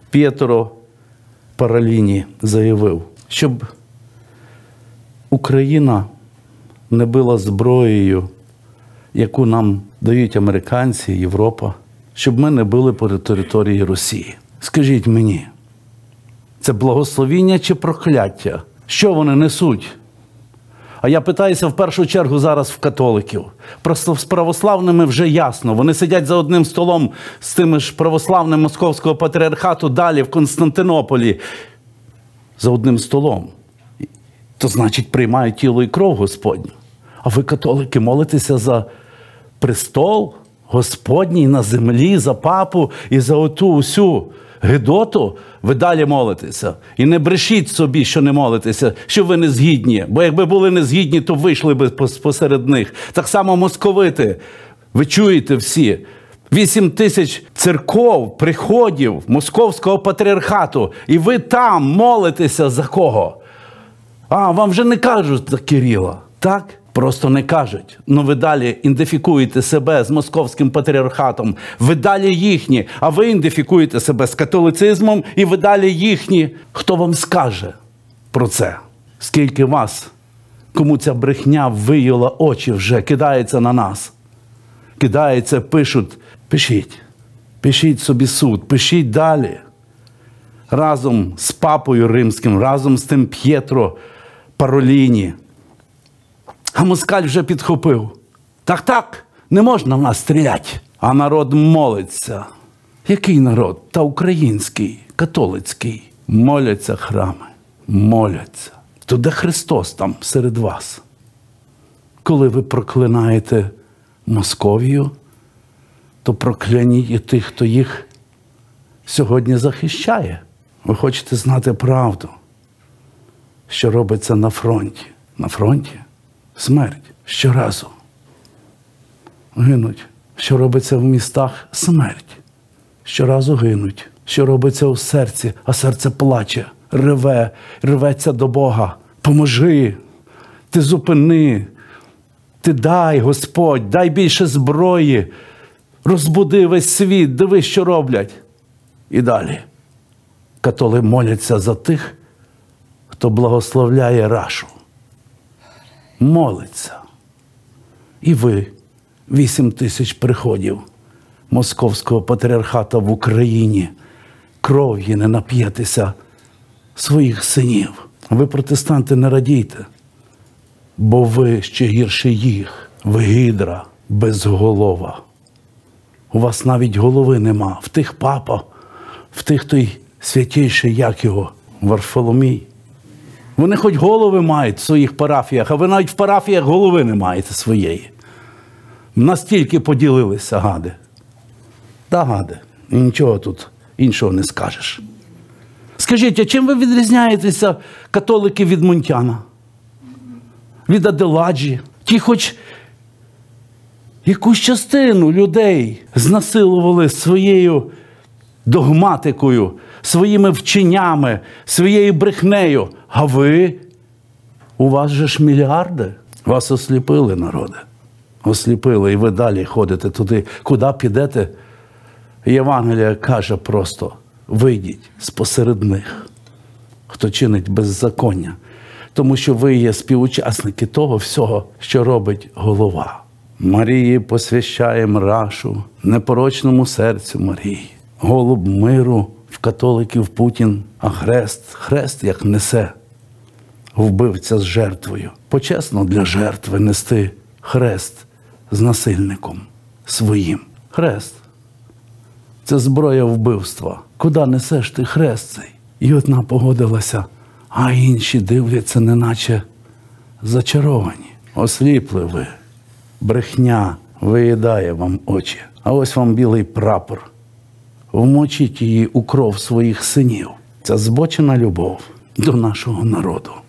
П'єтро Пароліні заявив, щоб Україна не била зброєю, яку нам дають американці, Європа, щоб ми не били по території Росії. Скажіть мені, це благословіння чи прокляття? Що вони несуть? А я питаюся в першу чергу зараз в католиків. Просто з православними вже ясно. Вони сидять за одним столом з тими ж православним Московського патріархату далі в Константинополі. За одним столом. То значить приймають тіло і кров Господню. А ви, католики, молитеся за престол Господній на землі, за папу і за оту усю гидоту, ви далі молитеся. І не брешіть собі, що не молитеся, що ви не згідні. Бо якби були не згідні, то вийшли б посеред них. Так само московити. Ви чуєте всі. 8 тисяч церков, приходів Московського патріархату. І ви там молитеся за кого? А, вам вже не кажуть за Кирила, так? Просто не кажуть. Ну ви далі ідентифікуєте себе з Московським патріархатом. Ви далі їхні. А ви ідентифікуєте себе з католицизмом і ви далі їхні. Хто вам скаже про це? Скільки вас, кому ця брехня виїла очі вже, кидається на нас. Кидається, пишуть. Пишіть. Пишіть собі суд. Пишіть далі. Разом з папою римським, разом з тим П'єтро Пароліні. А москаль вже підхопив. Так, не можна в нас стріляти. А народ молиться. Який народ? Та український, католицький. Моляться храми. Моляться. То де Христос там серед вас? Коли ви проклинаєте Московію, то прокляніть і тих, хто їх сьогодні захищає. Ви хочете знати правду, що робиться на фронті. На фронті смерть щоразу. Гинуть. Що робиться в містах? Смерть. Щоразу гинуть. Що робиться у серці? А серце плаче, реве, рветься до Бога. Поможи, ти зупини, ти дай, Господь, дай більше зброї, розбуди весь світ, дивись, що роблять. І далі. Католи моляться за тих, хто благословляє Рашу. Молиться. І ви, 8 тисяч приходів Московського патріархата в Україні, кров'ю не нап'єтеся своїх синів. Ви, протестанти, не радійте, бо ви ще гірше їх. Ви гідра безголова. У вас навіть голови нема. В тих папа, в тих той святійший, як його, Варфоломій. Вони хоч голови мають в своїх парафіях, а ви навіть в парафіях голови не маєте своєї. Настільки поділилися, гади. Та гади. І нічого тут іншого не скажеш. Скажіть, а чим ви відрізняєтеся, католики, від Мунтяна? Від Аделаджі? Ті хоч якусь частину людей знасилували своєю догматикою, своїми вченнями, своєю брехнею. А ви, у вас же ж мільярди. Вас осліпили, народи. Осліпили, і ви далі ходите туди. Куди підете? Євангелія каже просто: вийдіть спосеред них, хто чинить беззаконня. Тому що ви є співучасники того всього, що робить голова. Марії посвящаємо Рашу, непорочному серцю Марії. Голуб миру в католиків Путін, а хрест як несе вбивця з жертвою. Почесно для жертви нести хрест з насильником своїм. Хрест – це зброя вбивства. Куди несеш ти хрест цей? І одна погодилася, а інші дивляться, неначе зачаровані. Осліпли ви. Брехня виїдає вам очі. А ось вам білий прапор. Вмочіть її у кров своїх синів. Це збочена любов до нашого народу.